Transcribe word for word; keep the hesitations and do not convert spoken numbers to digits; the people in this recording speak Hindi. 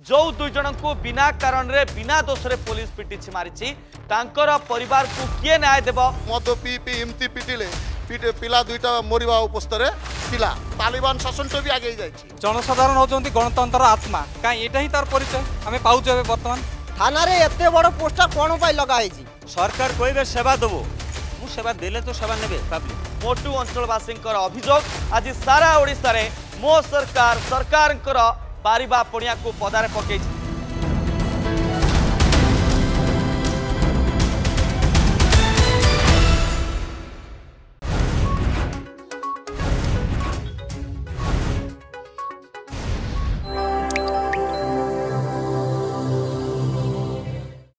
जो दुई जन को बिना कारण रे बिना दोष रे पुलिस पिटी मारी तांकर परिवार को किए न्याय देव मद पी पी एमती पिटिले पिटे पिला दुईटा मरिबा उपस्तर पिला तालिबान शासन तो भी आगे जाई जनसाधारण होचंती गणतंत्र आत्मा काई एटा ही तार परिचय हमें पाउछ एबे वर्तमान थाना रे एते बड़ पोस्टर कोन पाई लगा है सरकार कहबे सेवा देबो मु सेवा देले तो सेवा नेबे पब्लिक मोटू अंचलवासी अभियोग आज सारा ओडिशा रे मो सरकार सरकार पारिबा पड़िया को पदारे पकई।